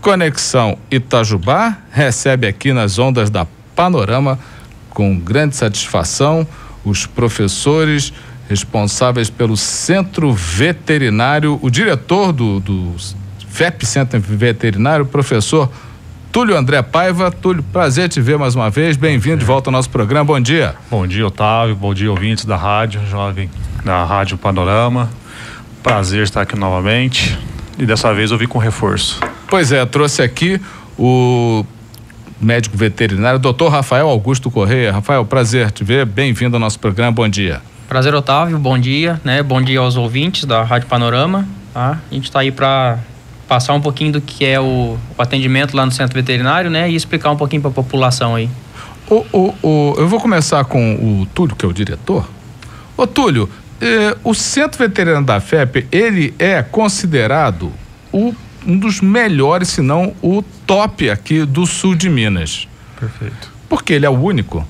Conexão Itajubá recebe aqui nas ondas da Panorama, com grande satisfação, os professores responsáveis pelo Centro Veterinário, o diretor do FEP Centro Veterinário, o professor Túlio André Paiva. Túlio, prazer te ver mais uma vez, bem-vindo de volta ao nosso programa, bom dia. Bom dia, Otávio, bom dia, ouvintes da rádio, jovem da Rádio Panorama, prazer estar aqui novamente e dessa vez eu vim com reforço. Pois é, trouxe aqui o médico veterinário, Dr. Rafael Augusto Correia. Rafael, prazer te ver, bem-vindo ao nosso programa, bom dia. Prazer, Otávio, bom dia, né? Bom dia aos ouvintes da Rádio Panorama, tá? A gente está aí para passar um pouquinho do que é o atendimento lá no Centro Veterinário, né? E explicar um pouquinho para a população aí. Eu vou começar com o Túlio, que é o diretor. Ô Túlio, o Centro Veterinário da FEP, ele é considerado um dos melhores, se não o top aqui do sul de Minas. Perfeito. Porque ele é o único?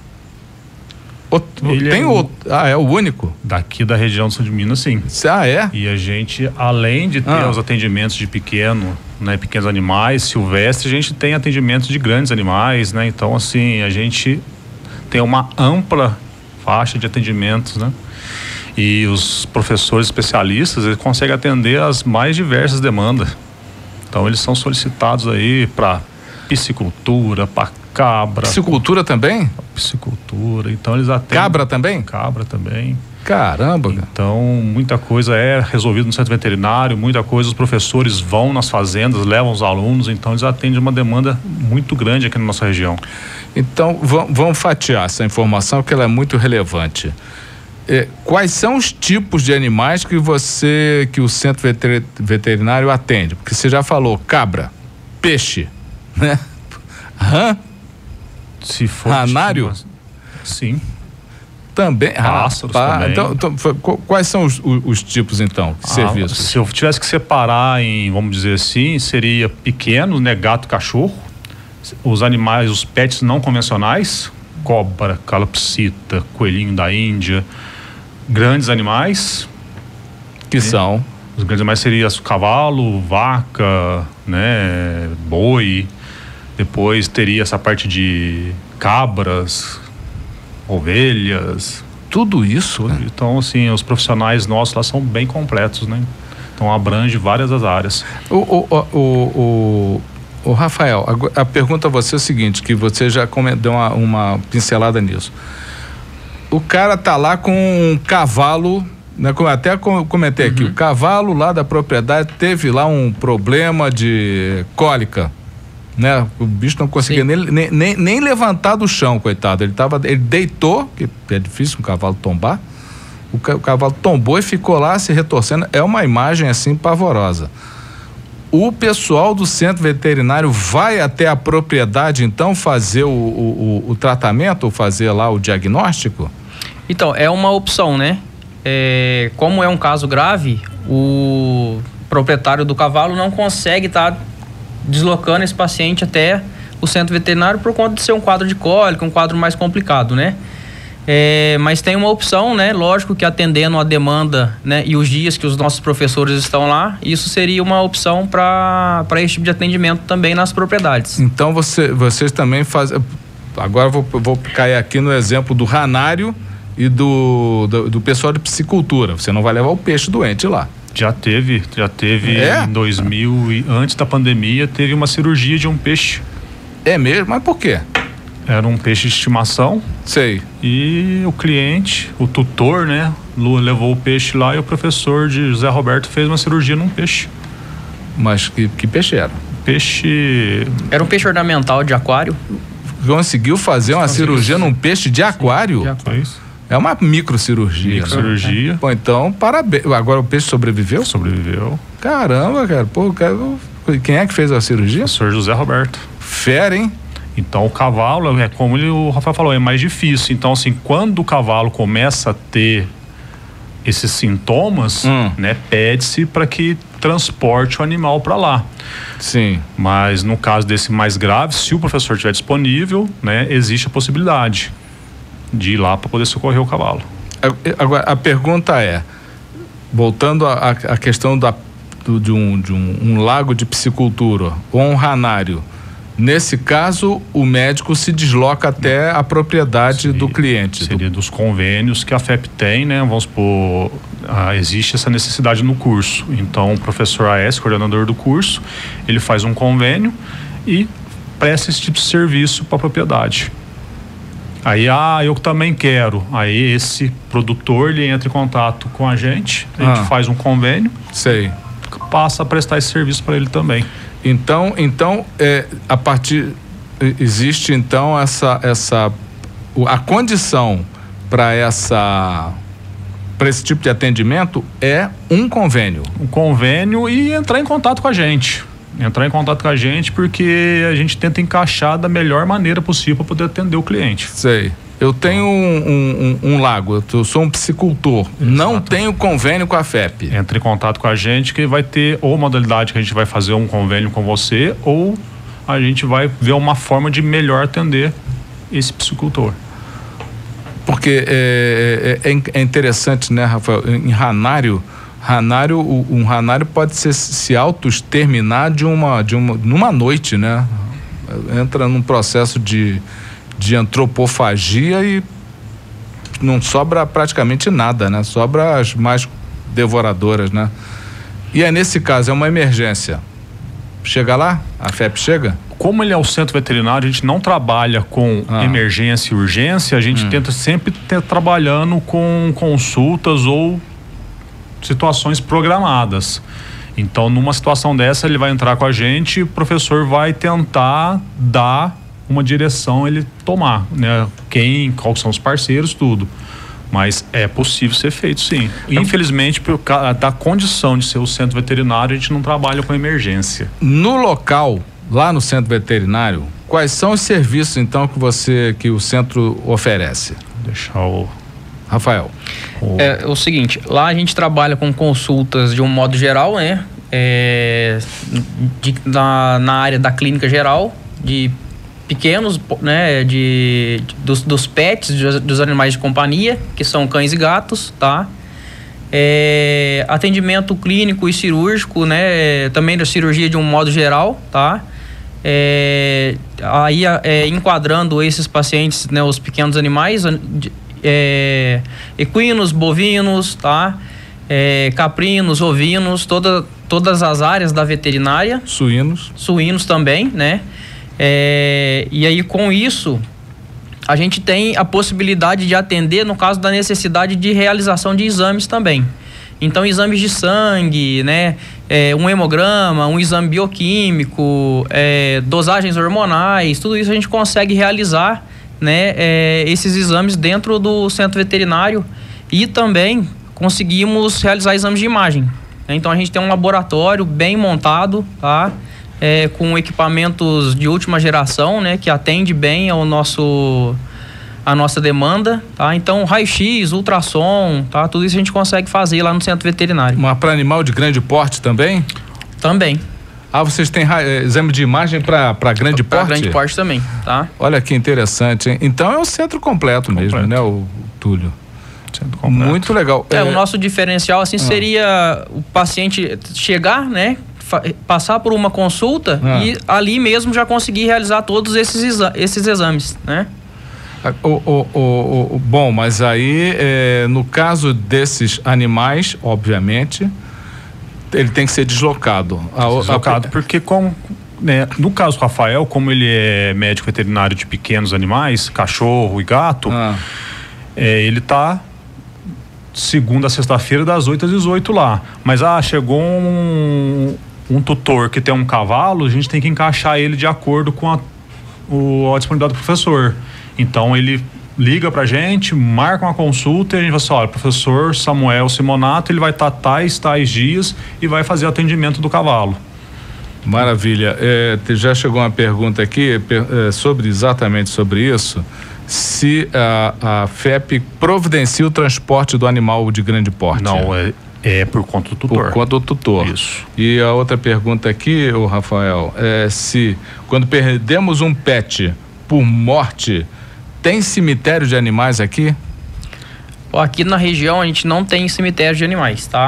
É o único? Daqui da região do sul de Minas, sim. Ah, é? E a gente, além de ter os atendimentos de pequenos animais, silvestres, a gente tem atendimentos de grandes animais, né? Então, assim, a gente tem uma ampla faixa de atendimentos, né? E os professores especialistas, eles conseguem atender as mais diversas demandas. Então, eles são solicitados aí para piscicultura, para cabra. Piscicultura também? Piscicultura, então eles atendem. Cabra também? Cabra também. Caramba! Então, muita coisa é resolvida no centro veterinário, muita coisa os professores vão nas fazendas, levam os alunos, então eles atendem uma demanda muito grande aqui na nossa região. Então, vamos fatiar essa informação, que ela é muito relevante. Quais são os tipos de animais que o centro veterinário atende? Porque você já falou cabra, peixe, né? Rã? Se for ranário? Sim. Também? Pássaros também. Então, quais são os tipos, então, de serviços? Se eu tivesse que separar em, vamos dizer assim, seria pequenos, né? Gato, cachorro. Os animais, os pets não convencionais, cobra, calopsita, coelhinho da Índia. Grandes animais. Que são? Os grandes animais seriam cavalo, vaca, né? Boi. Depois teria essa parte de cabras, ovelhas. Tudo isso, né? Então, assim, os profissionais nossos lá são bem completos, né? Então, abrange várias das áreas. O Rafael, a pergunta a você é o seguinte, que você já deu uma pincelada nisso. O cara tá lá com um cavalo, né? Como até comentei aqui, o cavalo lá da propriedade teve lá um problema de cólica, né? O bicho não conseguia nem levantar do chão, coitado. Ele deitou, que é difícil um cavalo tombar. O cavalo tombou e ficou lá se retorcendo. É uma imagem assim pavorosa. O pessoal do centro veterinário vai até a propriedade, então, fazer o tratamento, ou fazer lá o diagnóstico? Então, é uma opção, né? Como é um caso grave, o proprietário do cavalo não consegue estar deslocando esse paciente até o centro veterinário por conta de ser um quadro de cólica, um quadro mais complicado, né? Mas tem uma opção, né? Lógico que atendendo a demanda, né? E os dias que os nossos professores estão lá, isso seria uma opção para esse tipo de atendimento também nas propriedades. Então vocês também fazem. Agora vou cair aqui no exemplo do ranário e do pessoal de piscicultura. Você não vai levar o peixe doente lá. Já teve em 2000, antes da pandemia, teve uma cirurgia de um peixe. É mesmo? Mas por quê? Era um peixe de estimação. Sei. E o cliente, o tutor, né, levou o peixe lá e o professor de José Roberto fez uma cirurgia num peixe. Mas que peixe era? Era um peixe ornamental de aquário. Conseguiu fazer uma cirurgia num peixe de aquário? Sim, de aquário. É uma microcirurgia. Microcirurgia. Né? Pô, então, parabéns. Agora o peixe sobreviveu? Sobreviveu. Caramba, cara. Pô, quem é que fez a cirurgia? O professor José Roberto. Fera, hein? Então, o cavalo, como o Rafael falou, é mais difícil. Então, assim, quando o cavalo começa a ter esses sintomas, né, pede-se para que transporte o animal para lá. Sim. Mas no caso desse mais grave, se o professor estiver disponível, né, existe a possibilidade de ir lá para poder socorrer o cavalo. Agora, a pergunta é, voltando à questão de um lago de piscicultura ou um ranário, nesse caso o médico se desloca até a propriedade do cliente. Seria dos convênios que a FEP tem, né? Vamos supor, existe essa necessidade no curso. Então o professor AS, coordenador do curso, ele faz um convênio e presta esse tipo de serviço para a propriedade. Aí, eu também quero. Aí esse produtor, ele entra em contato com a gente faz um convênio. Sei. Passa a prestar esse serviço para ele também. Então a partir existe então a condição para esse tipo de atendimento é um convênio. Um convênio e entrar em contato com a gente. Porque a gente tenta encaixar da melhor maneira possível para poder atender o cliente. Sei. Eu tenho um lago, eu sou um piscicultor, não tenho convênio com a FEP. Entra em contato com a gente que vai ter ou modalidade que a gente vai fazer um convênio com você ou a gente vai ver uma forma de melhor atender esse piscicultor. Porque é interessante, né, Rafael? Em ranário, um ranário pode se auto-exterminar numa noite, né? Entra num processo de antropofagia e não sobra praticamente nada, né? Sobra as mais devoradoras, né? E nesse caso, é uma emergência. Chega lá? A FEP chega? Como ele é o centro veterinário, a gente não trabalha com emergência e urgência, a gente tenta sempre trabalhando com consultas ou situações programadas. Então, numa situação dessa, ele vai entrar com a gente e o professor vai tentar dar uma direção, ele tomar, né? Quais são os parceiros, tudo. Mas é possível ser feito, sim. Infelizmente, da condição de ser o centro veterinário, a gente não trabalha com emergência. No local, lá no centro veterinário, quais são os serviços, então, que o centro oferece? Deixar o Rafael. É o seguinte, lá a gente trabalha com consultas de um modo geral, né? Na área da clínica geral, de pequenos, né? Dos pets, dos animais de companhia, que são cães e gatos, tá? Atendimento clínico e cirúrgico, né? Também da cirurgia de um modo geral, tá? Enquadrando esses pacientes, né? Os pequenos animais, equinos, bovinos, tá? Caprinos, ovinos, todas as áreas da veterinária. Suínos também, né? E aí, com isso, a gente tem a possibilidade de atender no caso da necessidade de realização de exames também. Então, exames de sangue, né? Um hemograma, um exame bioquímico, dosagens hormonais, tudo isso a gente consegue realizar, né? Esses exames dentro do centro veterinário e também conseguimos realizar exames de imagem. Então, a gente tem um laboratório bem montado, tá? Com equipamentos de última geração, né? Que atende bem a nossa demanda, tá? Então, raio-x, ultrassom, tá? Tudo isso a gente consegue fazer lá no centro veterinário. Mas para animal de grande porte também? Também. Vocês têm exame de imagem para grande porte? Para grande porte também, tá? Olha que interessante, hein? Então é o centro completo mesmo, né, o Túlio? Centro completo. Muito legal. O nosso diferencial, assim, seria o paciente chegar, né? Passar por uma consulta e ali mesmo já conseguir realizar todos esses exames, né? Bom, mas aí, no caso desses animais, obviamente, ele tem que ser deslocado. Porque né, no caso do Rafael, como ele é médico veterinário de pequenos animais, cachorro e gato, ele tá segunda a sexta-feira das 8 às 18 lá. Mas chegou um tutor que tem um cavalo, a gente tem que encaixar ele de acordo com a disponibilidade do professor. Então ele liga pra gente, marca uma consulta e a gente vai assim, olha, professor Samuel Simonato, ele vai estar tais dias e vai fazer o atendimento do cavalo. Maravilha. Já chegou uma pergunta aqui exatamente sobre isso, se a FEP providencia o transporte do animal de grande porte. Não, é por conta do tutor. Por conta do tutor. Isso. E a outra pergunta aqui, Rafael, se quando perdemos um pet por morte, tem cemitério de animais aqui? Aqui na região a gente não tem cemitério de animais, tá?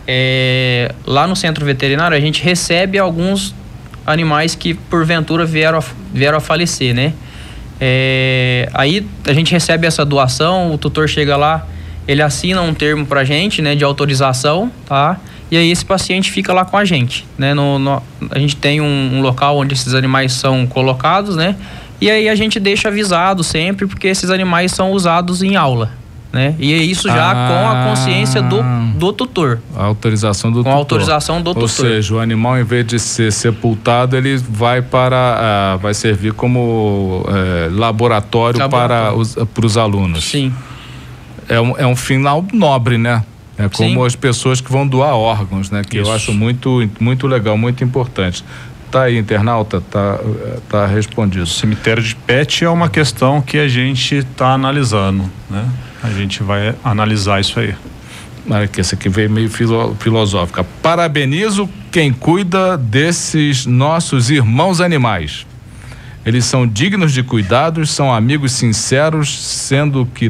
lá no centro veterinário a gente recebe alguns animais que porventura vieram a falecer, né? Aí a gente recebe essa doação, o tutor chega lá, ele assina um termo pra gente, né, de autorização, tá? E aí esse paciente fica lá com a gente, né? A gente tem um local onde esses animais são colocados, né? E aí a gente deixa avisado sempre, porque esses animais são usados em aula, né? E é isso já com a consciência do tutor. A autorização do tutor. Com a autorização do tutor. Ou seja, o animal, em vez de ser sepultado, ele vai vai servir como laboratório para os alunos. Sim. É um final nobre, né? É como Sim. as pessoas que vão doar órgãos, né? Que Isso. eu acho muito, muito legal, muito importante. Tá aí, internauta, tá respondido. O cemitério de pet é uma questão que a gente está analisando, né? A gente vai analisar isso aí. Olha que essa aqui veio meio filosófica. Parabenizo quem cuida desses nossos irmãos animais. Eles são dignos de cuidados, são amigos sinceros, sendo que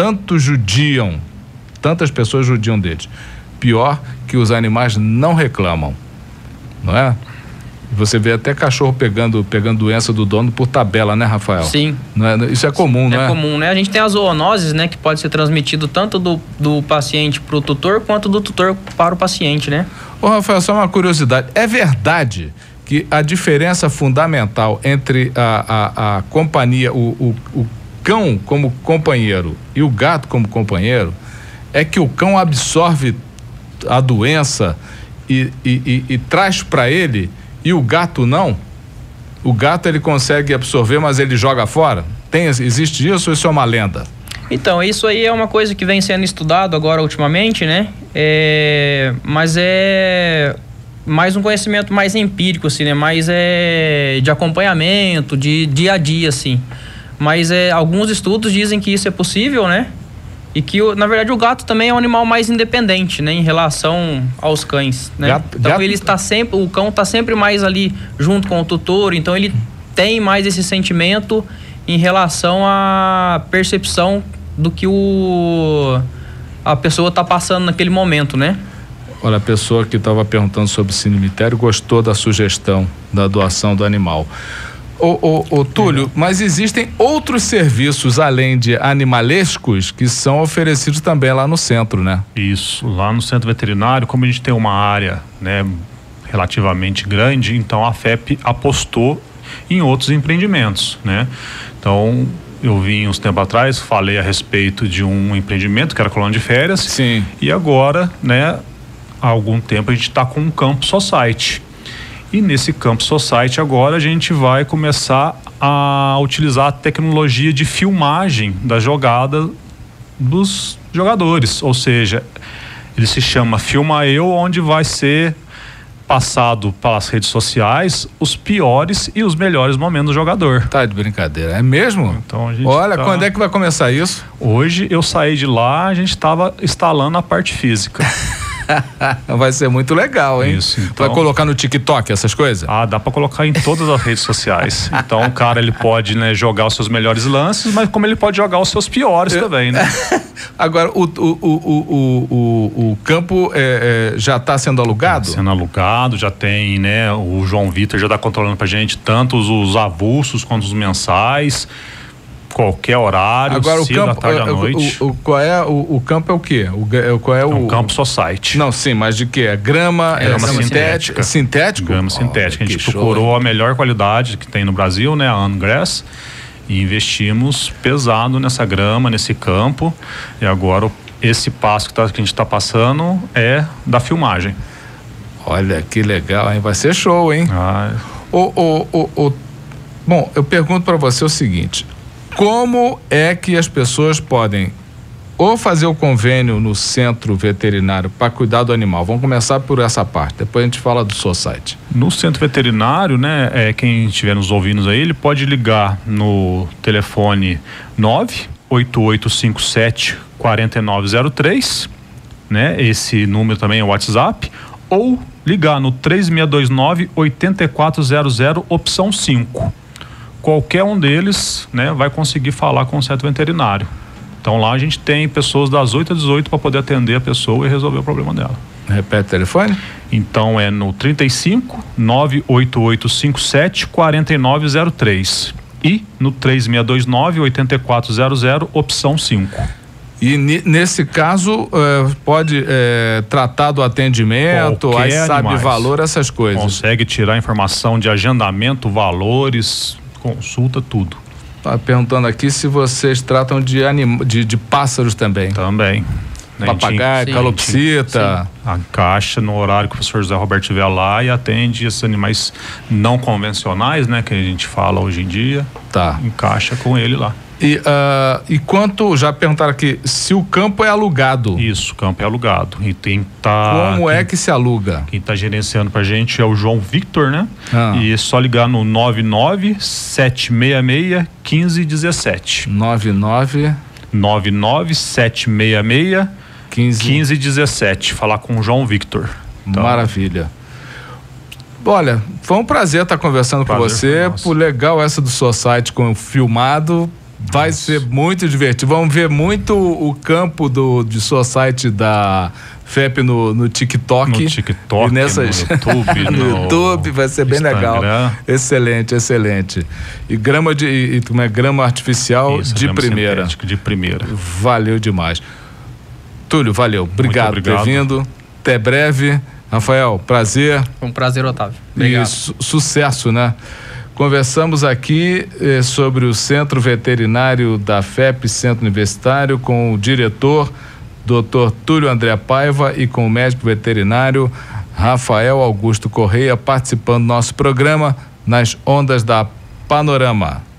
tantas pessoas judiam deles. Pior que os animais não reclamam, não é? Você vê até cachorro pegando doença do dono por tabela, né, Rafael? Sim. Não é? Isso é comum, não é? É comum, né? A gente tem as zoonoses, né, que pode ser transmitido tanto do paciente para o tutor, quanto do tutor para o paciente, né? Ô, Rafael, só uma curiosidade. É verdade que a diferença fundamental entre a companhia, o cão como companheiro e o gato como companheiro é que o cão absorve a doença e traz para ele, e o gato não? O gato ele consegue absorver, mas ele joga fora? Existe isso ou isso é uma lenda? Então, isso aí é uma coisa que vem sendo estudado agora ultimamente, né? Mas é mais um conhecimento mais empírico, assim, né? Mais de acompanhamento, de dia a dia, assim. Mas alguns estudos dizem que isso é possível, né? E que, na verdade, o gato também é um animal mais independente, né? Em relação aos cães, né? Então, o cão está sempre mais ali junto com o tutor, então ele tem mais esse sentimento em relação à percepção do que a pessoa está passando naquele momento, né? Olha, a pessoa que estava perguntando sobre cemitério gostou da sugestão da doação do animal. Ô Túlio, mas existem outros serviços além de animalescos que são oferecidos também lá no centro, né? Isso, lá no centro veterinário, como a gente tem uma área, né, relativamente grande, então a FEP apostou em outros empreendimentos, né? Então, eu vim uns tempos atrás, falei a respeito de um empreendimento que era colônia de férias. Sim. E agora, né, há algum tempo a gente está com um Campo Society. E nesse Campo Society agora a gente vai começar a utilizar a tecnologia de filmagem da jogada dos jogadores, ou seja, ele se chama Filma Eu, onde vai ser passado pelas redes sociais os piores e os melhores momentos do jogador. Tá de brincadeira, é mesmo? Então a gente Olha, quando é que vai começar isso? Hoje eu saí de lá, a gente estava instalando a parte física. Vai ser muito legal, hein? Isso, então... Vai colocar no TikTok essas coisas? Dá pra colocar em todas as redes sociais. Então o cara, ele pode, né, jogar os seus melhores lances, mas como ele pode jogar os seus piores também, né? Agora, o campo já está sendo alugado? Sendo alugado, já tem, né? O João Vitor já está controlando pra gente tanto os avulsos quanto os mensais. Qualquer horário, agora, cedo, da tarde à noite. O campo é o quê? É um Campo Society. Não, sim, mas de quê? Grama sintética? Sintético? Grama sintética. A gente procurou a melhor qualidade que tem no Brasil, né? A Angrass. E investimos pesado nessa grama, nesse campo. E agora esse passo que a gente está passando é da filmagem. Olha que legal, hein? Vai ser show, hein? Bom, eu pergunto para você o seguinte: como é que as pessoas podem ou fazer o convênio no centro veterinário para cuidar do animal? Vamos começar por essa parte, depois a gente fala do Society. No centro veterinário, né, quem estiver nos ouvindo aí, ele pode ligar no telefone 98857-4903, né? Esse número também é o WhatsApp, ou ligar no 3629-8400, opção 5. Qualquer um deles, né, vai conseguir falar com o centro veterinário. Então lá a gente tem pessoas das 8 às 18 para poder atender a pessoa e resolver o problema dela. Repete o telefone? Então é no 35 98857 4903 e no 3629 8400, opção 5. E nesse caso pode tratar do atendimento, aí sabe valor, essas coisas. Consegue tirar informação de agendamento, valores, consulta, tudo. Tá perguntando aqui se vocês tratam de pássaros também. Também. Papagaio, calopsita. A caixa no horário que o professor José Roberto estiver lá e atende esses animais não convencionais, né? Que a gente fala hoje em dia. Tá. Encaixa com ele lá. E quanto, já perguntaram aqui, se o campo é alugado? Isso, o campo é alugado. E como é que se aluga? Quem está gerenciando pra gente é o João Victor, né? E é só ligar no 99766-1517. 99766-1517. Falar com o João Victor. Então, maravilha. Olha, foi um prazer estar conversando com você. Por legal essa do Society com o filmado. Vai ser muito divertido. Vamos ver muito o campo de Society da FEP no TikTok. No TikTok, e nessas... no YouTube. no YouTube, vai ser bem Instagram. legal. Excelente, excelente. E grama artificial. Isso, de primeira. De primeira. Valeu demais. Túlio, valeu. Obrigado por ter vindo. Até breve. Rafael, prazer. Foi um prazer, Otávio. Obrigado. E sucesso, né? Conversamos aqui sobre o Centro Veterinário da FEP, Centro Universitário, com o diretor, Dr. Túlio André Paiva, e com o médico veterinário Rafael Augusto Correia, participando do nosso programa nas ondas da Panorama.